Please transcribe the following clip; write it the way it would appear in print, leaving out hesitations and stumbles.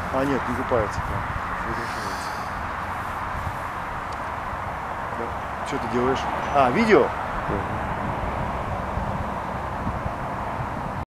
А, нет, не купается прям. Вытряхивается. Да. Что ты делаешь? А, видео? Мгм.